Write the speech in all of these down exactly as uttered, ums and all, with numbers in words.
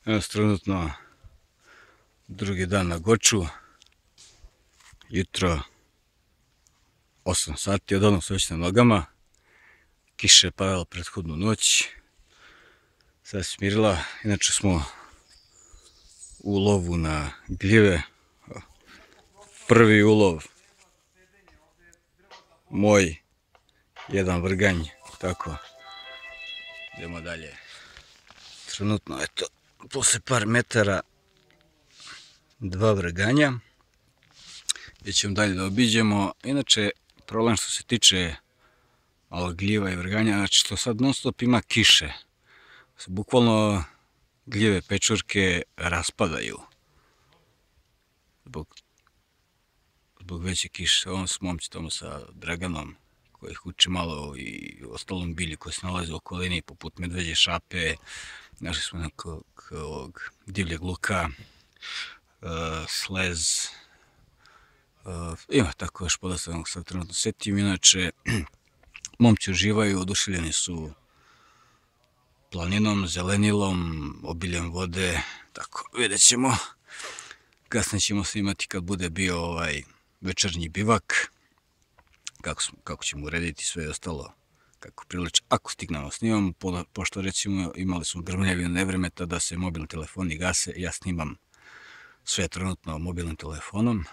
Evo trenutno drugi dan na Goču, jutro osam sati, odavno sam već na nogama, kiša je padala prethodnu noć, sad se smirila, inače smo u lovu na gljive, prvi ulov, moj, jedan vrganj, tako, idemo dalje, trenutno eto, posle par metara, dva vrganja, gdje ćemo dalje da obiđemo. Inače, problem što se tiče malo gljiva i vrganja, znači što sad non stop ima kiše, bukvalno gljive pečurke raspadaju zbog, zbog veće kiše. Ovom s momci tamo sa Draganom koji ih uči malo i ostalom bilju koji se nalaze u okolini poput medveđe šape, našli smo nekog ovog divljeg luka, Uh, slez, uh, ima tako još podastavnog sad trenutno setim, inače momci uživaju, oduševljeni su planinom, zelenilom, obiljem vode, tako vidjet ćemo, kasnije ćemo snimati kad bude bio ovaj večernji bivak, kako, smo, kako ćemo urediti sve ostalo, kako priliči, ako stignemo snimamo, po, pošto recimo imali smo grmljavinu nevremeta da se mobilni telefoni gase, ja snimam sve trenutno mobilnim telefonom.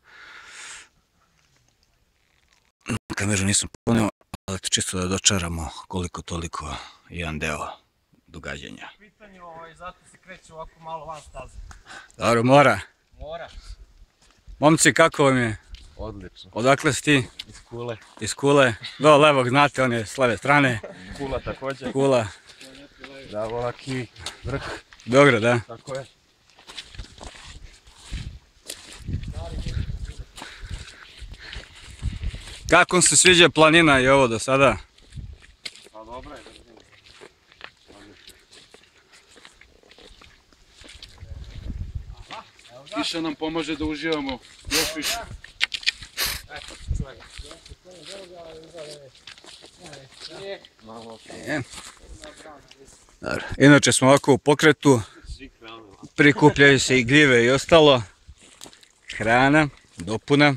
Kameru nisam poneo, ali čisto da dočaramo koliko toliko jedan deo događanja. Pitanje, zato se kreće ovako malo van staze. Dobro, mora. Mora. Momci, kako vam je? Odlično. Odakle si ti? Iz Kule. Iz Kule. Do levog znate, on je s leve strane. Kula također. Kula. Da, Volaki, vrh. Beograd, da? Tako je. Kako vam se sviđa planina i ovo do sada? Pa dobro je. Kiša nam pomaže da uživamo još više. Inače smo ovako u pokretu, prikupljaju se i gljive i ostalo, hrana, dopuna.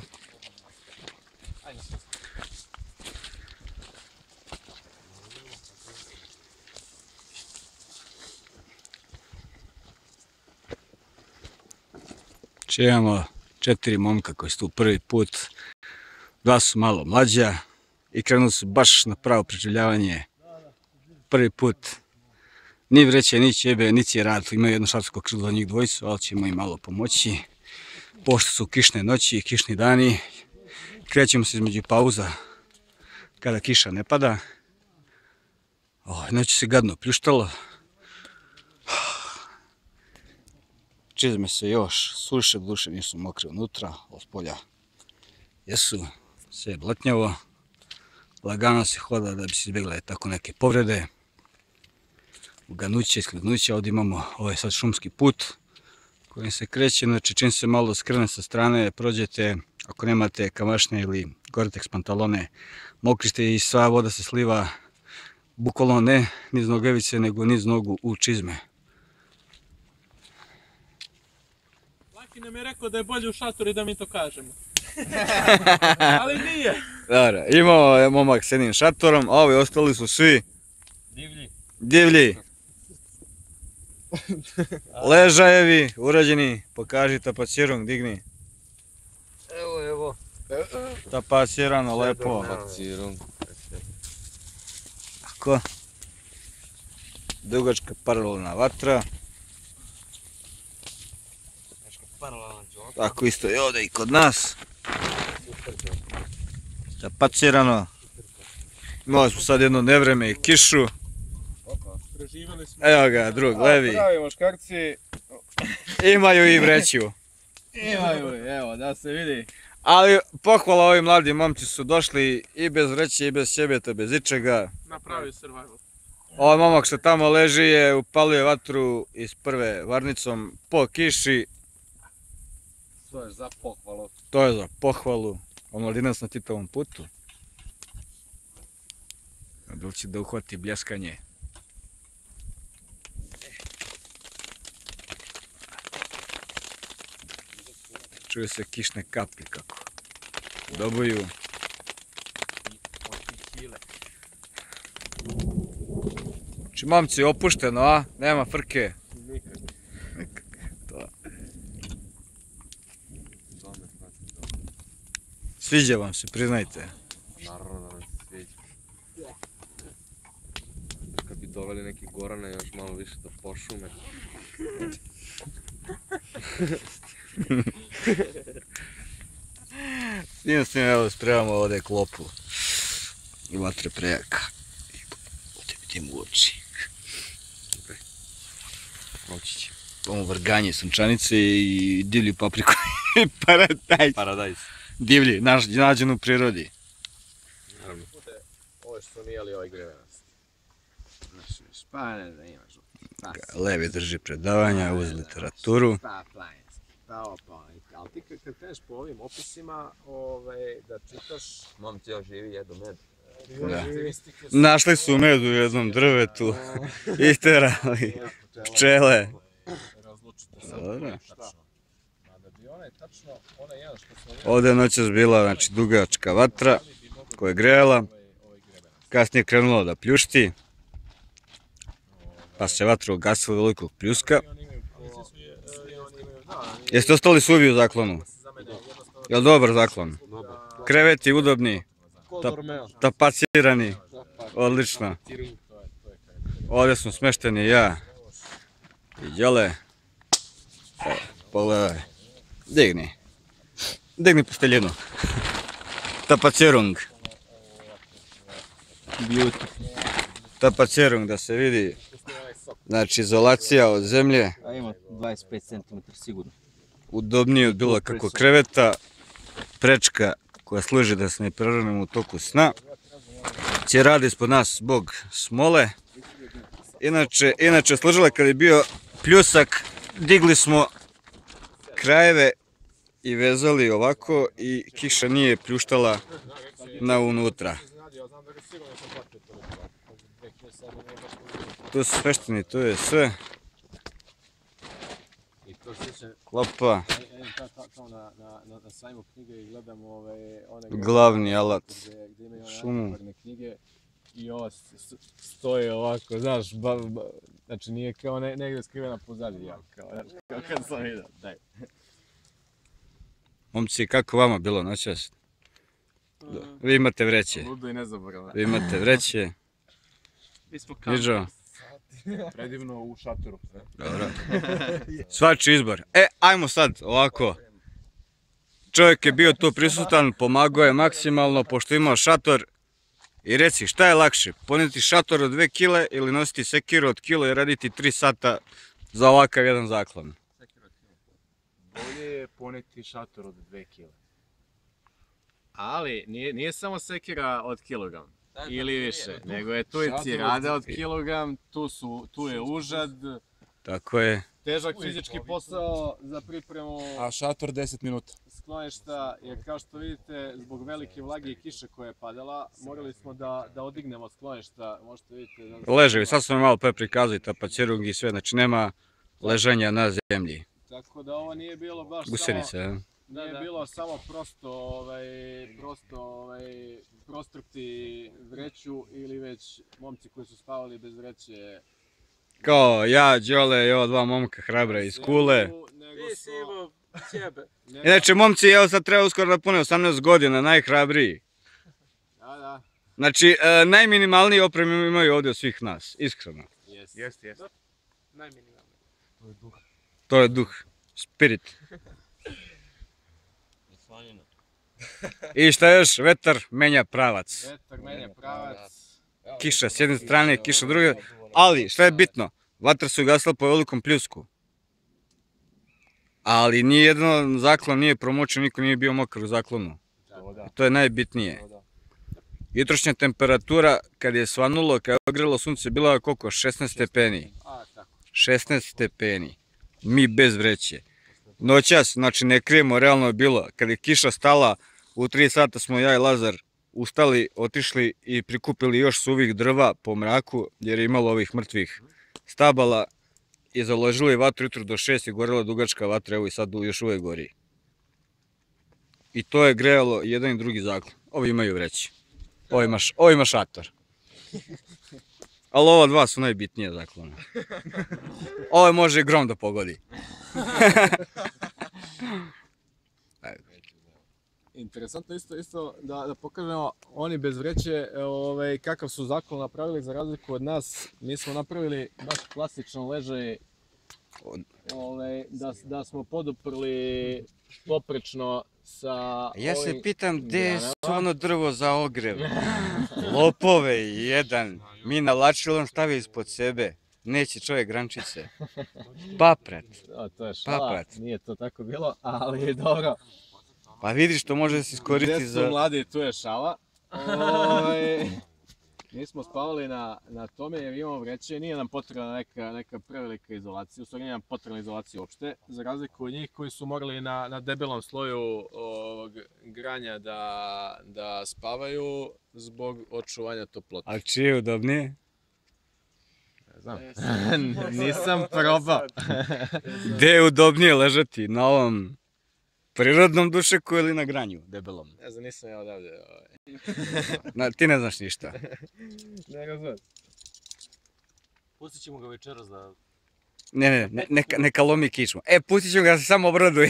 Imamo četiri momka koji su tu prvi put, dva su malo mlađa i krenuli su baš na pravo preživljavanje prvi put. Ni vreće, ni ćebe, ni će rad, imaju jedno šarsko krilo za njih dvojicu, ali ćemo im malo pomoći. Pošto su kišne noći i kišni dani, krećemo se između pauza kada kiša ne pada. Noći se gadno pljuštalo. Čizme se još suše, duše nisu mokre unutra, od spolja jesu, sve je blatnjavo, lagano se hoda da bi se izbjegle tako neke povrede, uganuće, iskliznuće. Ovdje imamo ovaj sad šumski put kojim se kreće, znači čim se malo skrene sa strane, prođete, ako nemate kamašne ili Gore-Tex pantalone, mokri ste i sva voda se sliva, bukvalno ne niz nogavice, nego niz nogu u čizme. Laki nam je rekao da je bolje u šatoru i da mi to kažemo. Ali nije. Dobro, imao je momak s jednim šatorom, a ovi ostali su svi Divlji. divlji. Ležajevi, urađeni, pokaži tapacirung, digni. Evo, evo. Tapacirano, lepo. Tapacirung. Tako. Dugačka paralelna vatra. Tako isto je ovdje i kod nas. Tapacirano. Imali smo sad jedno nevreme i kišu. Evo ga, drug, levi. Pravi muškarci. Imaju i vreću. Imaju, evo, da se vidi. Ali pohvala, ovi mladi momci su došli i bez vreće i bez ćebeta, bez ičega. Napravio survival. Ovaj momak što tamo leži je upalio vatru iz prve varnicom po kiši. To je za pohvalu. To je za pohvalu. Omladinac na Titovom putu. Da li će da uhvati bljeskanje? Čuju se kišne kapi kako dobuju. Znači, momci, opušteno, a? Nema frke. Nikak. Nikak. To. To me znači to. Sviđa vam se, priznajte. Naravno da nam se sviđa. Kad bi doveli neki Gorana još malo više da pošume. S njim s njim, evo, spremamo ovdje klopu. I vatre prejaka. I ovdje vidim u oči. Moći će. Ovo vrganje, sunčanice i divlju papriku. I paradajz. Paradajz. Divlji, naš, nađen u prirodi. Naravno. Ovo što smo jeli ovaj grevenac. Pa ne znam, imaš. Levi drži predavanja uz literaturu. Pa planinski, pa ovo planinski. Ali ti kad, kad kreneš po ovim opisima, ovaj, da čitaš... Momci još živi, jedu med. Da. Našli su med u jednom drvetu. Isterali pčele. Razlučite se. Dobro. Da bi onaj tačno, onaj jedan što smo jeli... Ovdje je noćas bila, znači, dugačka vatra koja je grejala. Kasnije je krenulo da pljušti. Pa se vatra ugasila velikog pljuska. Jeste ostali suvi u zaklonu? Jel dobar zaklon? Kreveti udobni, tapacirani, odlično. Ovdje smo smešteni ja i Đole. Evo, pogledaj. Digni. Digni posteljinu. Tapacirung. Tapacirung da se vidi. Znači, izolacija od zemlje. A ima dvadeset pet centimetara sigurno. Udobnije od bilo kakvog kreveta. Prečka koja služi da se ne preranemo u toku sna. Će radi ispod nas zbog smole. Inače, inače služila kad je bio pljusak, digli smo krajeve i vezali ovako i kiša nije pljuštala na unutra. Tu su smešteni, to je sve. Klopa. Na sajmu knjige i gledamo one... Glavni alat. Gdje imaju Šumu. one knjige. I ovo stoje ovako, znaš, ba, ba, znači nije kao ne, negdje skrivena pozadnje, ja, kao, znaš, kao kad sam vidio, daj. Momci, kako vama bilo noćas? Vi imate vreće. Ludo i nezaboravno. Vi imate vreće. Mi smo Niđo. Predivno u šatoru. Dobro. Svačiji izbor. E, ajmo sad ovako. Čovjek je bio tu prisutan, pomagao je maksimalno pošto je imao šator. I reci, šta je lakše? Poneti šator od dve kile ili nositi sekiru od kilo i raditi tri sata za ovakav jedan zaklon? Bolje je poneti šator od dve kile. Ali nije, nije samo sekira od kilogram ili više, nego je tu i cirada od kilogram, tu, su, tu je užad, Tako je. težak fizički posao za pripremu A šator deset minuta. skloništa, jer kao što vidite, zbog velike vlage i kiše koja je padala, morali smo da, da odignemo skloništa, možete vidjeti. Da... Leževi, sad sam malo pre prikazali tapacirung i sve, znači nema leženja na zemlji. Tako da ovo nije bilo baš Gusenice, samo... a? Nije bilo samo prosto, ovaj, prosto ovaj, prostrpti vreću ili već momci koji su spavali bez vreće. Kao ja, Đole i ova dva momka hrabra iz Kule. Ti si imao ćebe. Inače, momci, evo sad treba uskoro da pune osamnaest godina, najhrabriji. Da, da. Znači, e, najminimalniji opremu imaju ovdje od svih nas, iskreno. Jest. Jest, jest. Najminimalnije. To je duh, spirit. I šta još, vetar menja pravac. Vetar menja pravac. Kiša s jedne strane, kiša s druge. Ali, šta je bitno, vatra se ugasila po velikom pljusku. Ali nijedan zaklon nije promočen, niko nije bio mokar u zaklonu. I to je najbitnije. Jutrošnja temperatura, kad je svanulo, kad je ogrelo sunce, bila je koliko? šesnaest stepeni. A, tako. šesnaest stepeni. Mi bez vreće. Noćas, znači ne krijemo, realno je bilo. Kad je kiša stala, u tri sata smo ja i Lazar ustali, otišli i prikupili još suvih drva po mraku, jer je imalo ovih mrtvih stabala i založili vatru jutro do šest i gorela dugačka vatra, evo i sad još uvijek gori. i to je grejalo jedan i drugi zaklon. Ovi imaju vreći. Ovo ima, ovo ima šator. Ali ova dva su najbitnije zaklona. Ovo može i grom da pogodi. Interesantno isto, isto da, da pokažemo, oni bez vreće ovaj, kakav su zaklon napravili za razliku od nas. Mi smo napravili baš klasičan ležaj, ovaj, da, da smo poduprli poprečno sa Ja se ovim pitam gde su granama. ono drvo za ogrev. Lopove jedan. Mi nalačilom stavi ispod sebe. Neće čovjek grančice. Papret. O, to je šala, Paprat. nije to tako bilo, ali je dobro. Pa vidiš to može da se iskoristi Gde su za... mladi, tu je šala. Ovaj, mi smo spavali na, na tome jer imamo vreće, nije nam potrebna neka, neka prevelika izolacija, u stvari nije nam potrebna izolacija uopšte, za razliku od njih koji su morali na, na debelom sloju ovog granja da, da spavaju zbog očuvanja toplote. A čije je udobnije? Ne znam, nisam probao. Gde je udobnije ležati? Na ovom prirodnom dušeku ili na granju debelom? Ne znam, nisam ja odavde. Ovaj. Na, ti ne znaš ništa. Ne razumem. Pustit ćemo ga večeras da... Ne, ne, ne, neka, neka lomi kičmu. E, pustit ću ga da se samo obraduje.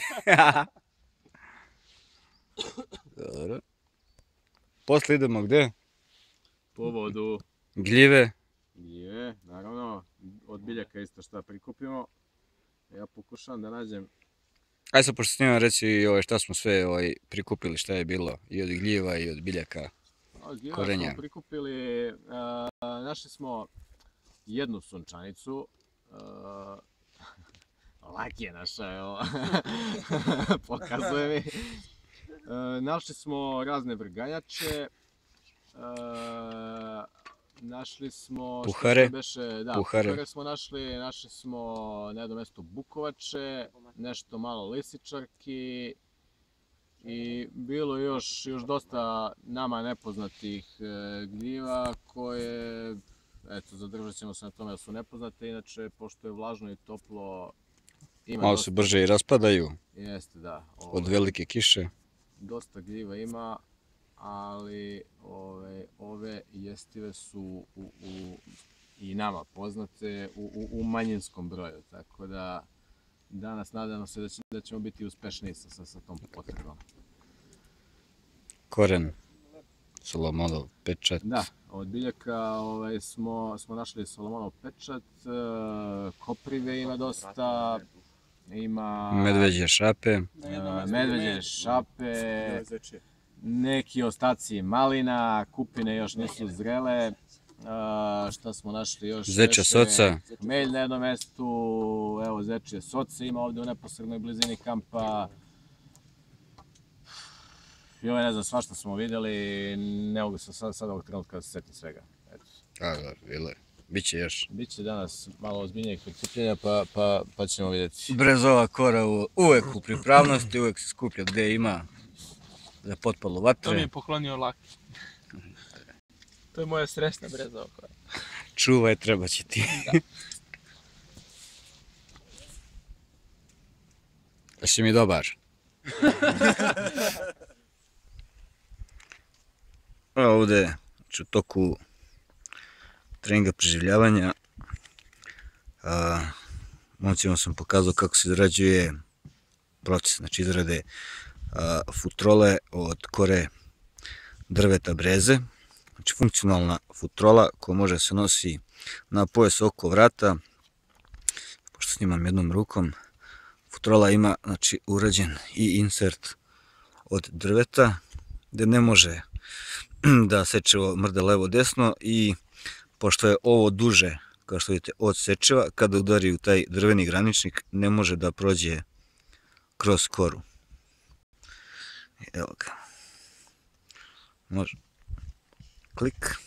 Dobro. Posle idemo gde? Po vodu. Gljive. Je, naravno, od biljaka isto šta prikupimo. Ja pokušavam da nađem. Ajde sad, pošto snimam reći i ovaj, šta smo sve ovaj, prikupili, šta je bilo. I od gljiva i od biljaka. Od gljiva Korenja. smo prikupili, uh, našli smo jednu sunčanicu. Uh, Laki je naša, evo. Pokazuje mi. Uh, našli smo razne vrganjače. Uh, Našli smo... što Puhare. Beše, da, Puhare. puhare smo našli, našli smo na jednom mjestu bukovače, nešto malo lisičarki i bilo još, još dosta nama nepoznatih e, gljiva koje, eto, zadržat ćemo se na tome da su nepoznate, inače, pošto je vlažno i toplo, ima Malo dosta, se brže i raspadaju jeste, da, od ovaj, velike kiše. dosta gljiva ima, ali ove, ove jestive su u, u, i nama poznate u, u, u manjinskom broju, tako da danas nadamo se da, će, da ćemo biti uspešniji sa, sa, sa tom potrebom. Koren. Solomonov pečat. Da, od biljaka ovaj, smo, smo našli Solomonov pečat, e, koprive ima dosta, ima Medveđe šape. e, medveđe šape, neki ostaci malina, kupine još nisu zrele. Uh, šta smo našli još? Zečja Beše soca. Hmelj na jednom mestu, evo zečje soce ima ovdje u neposrednoj blizini kampa. I ovo ne znam, svašta smo vidjeli, ne mogu se sad, sad ovog trenutka da se setim svega. Eto. A, da, bilo je. Biće još. Biće danas malo ozbiljnijeg prikupljenja pa, pa, pa ćemo vidjeti. Brezova kora u- uvek u pripravnosti, uvek se skuplja gde ima za potpalu To mi vatre. je poklonio Laki. To je moja sresna brezova koja. Čuvaj, treba će ti. Da si mi dobar. A ovde, znači u toku treninga preživljavanja, a, momcima sam pokazao kako se izrađuje proces, znači izrade a, futrole od kore drveta breze. Znači funkcionalna futrola koja može se nosi na pojas oko vrata. Pošto snimam jednom rukom, futrola ima znači urađen i insert od drveta gde ne može da sečevo mrda levo desno i pošto je ovo duže, kao što vidite, od sečeva, kada udari u taj drveni graničnik ne može da prođe kroz koru. Evo ga. Može. Klik.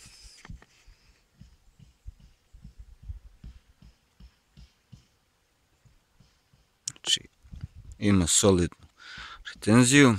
Znači, ima solidnu retenziju.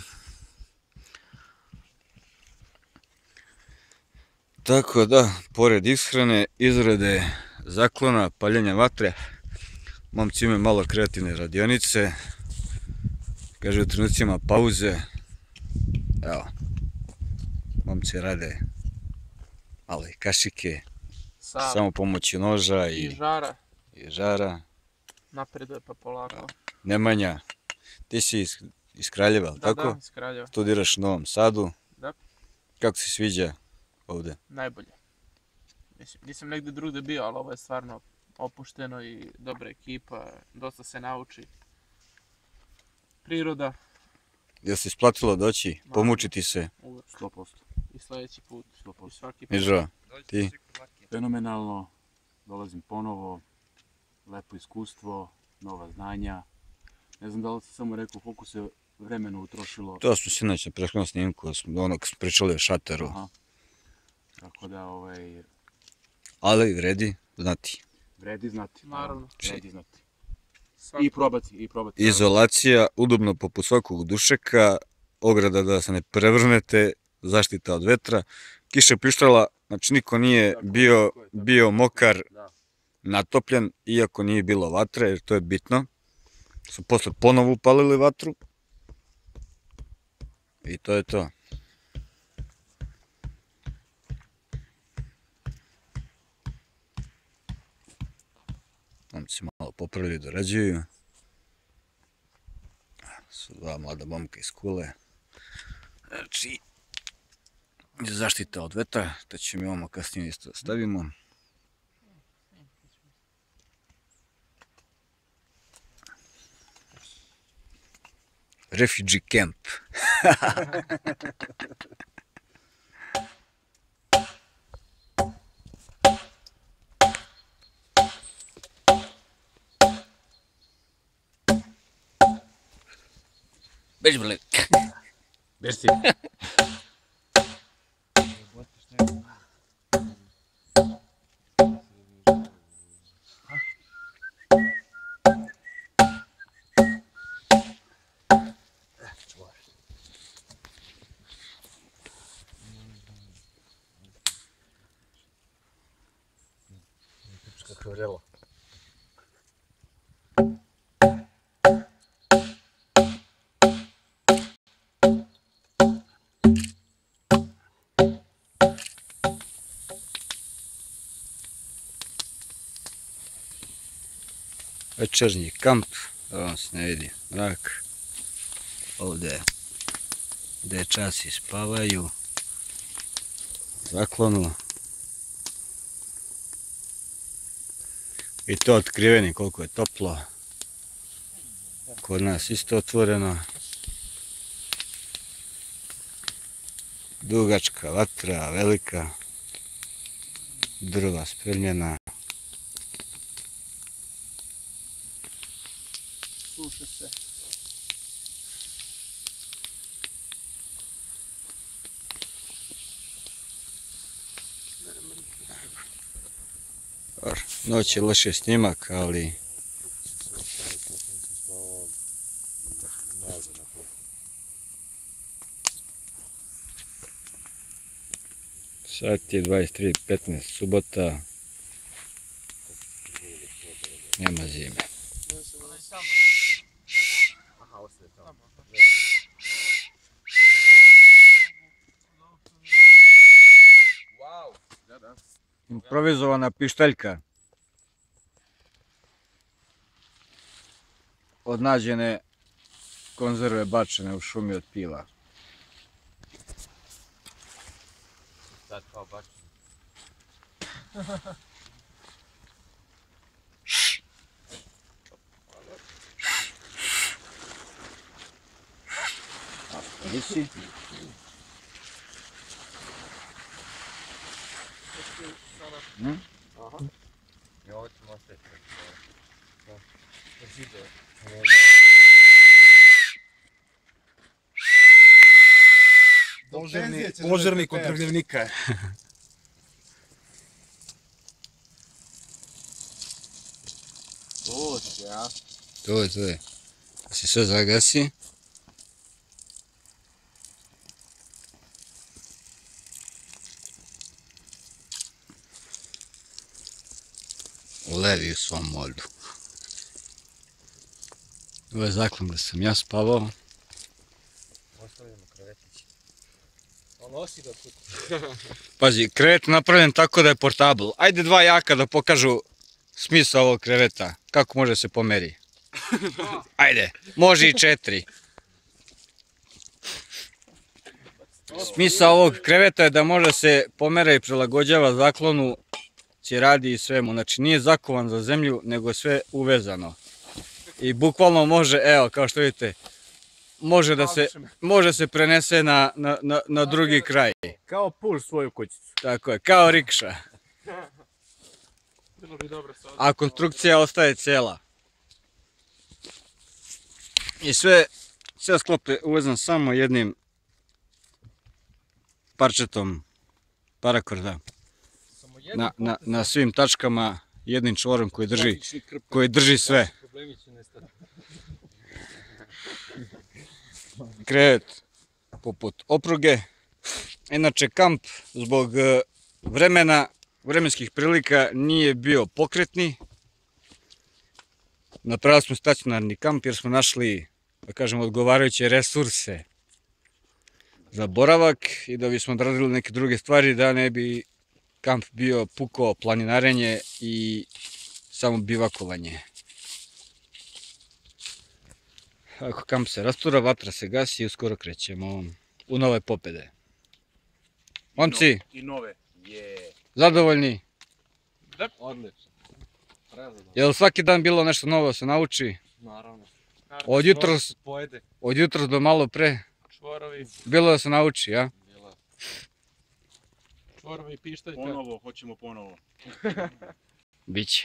Tako da, pored ishrane, izrade zaklona, paljenja vatre, momci imaju malo kreativne radionice. Kaže, u trenucima pauze Evo, momci rade male kašike, Sa samo pomoću noža i i, žara i žara. napreduje pa polako. Nemanja, ti si iz, iz Kraljeva, Da, tako? da, iz Kraljeva. Studiraš u Novom Sadu. Da. Kako se sviđa ovdje? Najbolje. Mislim, nisam negdje drugdje bio, ali ovo je stvarno opušteno i dobra ekipa, dosta se nauči. Priroda, Jel se isplatilo doći, Ma. pomučiti se? uvijek. sto posto. I sljedeći put, sto i posto. svaki put. Mižo, ti? Fenomenalno, dolazim ponovo, lepo iskustvo, nova znanja. Ne znam da li sam samo rekao koliko se vremena utrošilo. To smo se inače prethodnom snimku, smo- ono kad smo pričali o šateru, Aha. Tako da ovaj, ali vredi znati. vredi znati. Naravno. Vredi znati. Svaki- I probati, i probati. Izolacija, udobno poput svakog dušeka, ograda da se ne prevrnete, zaštita od vetra, kiša pištala, znači niko nije Tako je, bio, tako je, tako je. bio mokar, Da. natopljen, iako nije bilo vatre, jer to je bitno. Su posle ponovo upalili vatru. I to je to. Momci se malo popravljaju, dorađuju. Su dva mlada momka iz Kule. Znači, zaštita od vetra, to ćemo imamo kasnije isto stavimo. Refugee camp. Beži brle. Beži. Kako vrelo. Večernji kamp, da vam se ne vidi mrak. Ovdje dečaci spavaju, zaklonu. I to otkriveni koliko je toplo. Kod nas isto otvoreno. Dugačka vatra, velika. Drva spremljena. Sluša se. Noć je loše snimak, ali sat je dvadeset tri petnaest, subota. Nema zime. Improvizovana pištaljka. Od nađene konzerve bačene u šumi od pila. Sad kao baš. Nisi? I ovo ćemo ostaviti. Zide. Požarni, požarni kontrvljivnika. To će, ja. To je, to je. Da se sve zagasi. Levi u svom molju. Ovo je zaklon gdje sam ja spavao. Ostavljamo krevetić. Pazi, krevet je napravljen tako da je portable. Ajde dva jaka da pokažu smisao ovog kreveta. Kako može se pomeri. Ajde, može i četiri. Smisao ovog kreveta je da može se pomera i prilagođava zaklonu, radi i svemu. Znači nije zakovan za zemlju, nego je sve uvezano. I bukvalno može, evo kao što vidite, može da se, može se prenese na, na, na, na drugi kraj. Kao puš svoju kućicu. Tako je, kao rikša. Bilo bi dobro sa A konstrukcija ostaje cijela. I sve, sve sklop je uvezan samo jednim parčetom parakorda. Na, na, na svim tačkama jednim čvorom koji drži, koji drži sve. Krevet poput opruge. Inače kamp zbog vremena, vremenskih prilika nije bio pokretni. Napravili smo stacionarni kamp jer smo našli, da kažem, odgovarajuće resurse za boravak i da bismo odradili neke druge stvari, da ne bi kamp bio puko planinarenje i samo bivakovanje. Ako kamp se rastura, vatra se gasi i uskoro krećemo u nove pobede. Momci, I nove. Je. zadovoljni? Odlično. Prezadovoljno. Je li svaki dan bilo nešto novo da se nauči? Naravno. Od jutros, Pojede. od jutros do malo pre, čvorovi, bilo da se nauči, ja? čvorovi pištaljka. Ponovo, hoćemo ponovo. Biće.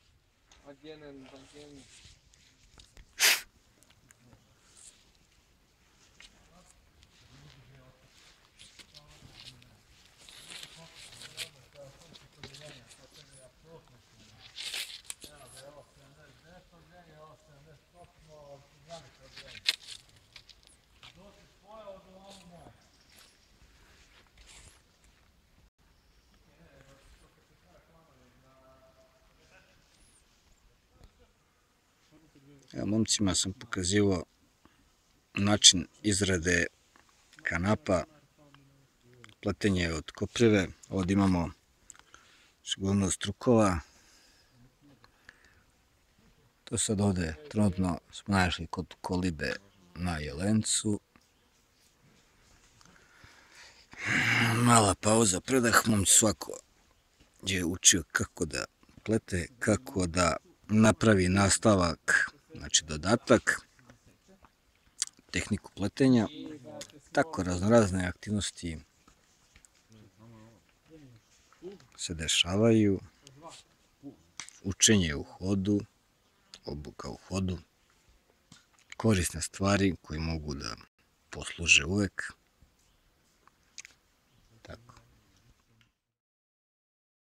Ja momcima sam pokazivao način izrade kanapa, pletenje od koprive. Ovdje imamo gomilo strukova. To sad ovdje trenutno smo našli kod kolibe na jelencu. Mala pauza, predah, momci svako je učio kako da plete, kako da napravi nastavak, znači dodatak, tehniku pletenja, tako raznorazne aktivnosti se dešavaju, učenje u hodu, obuka u hodu, korisne stvari koje mogu da posluže uvek.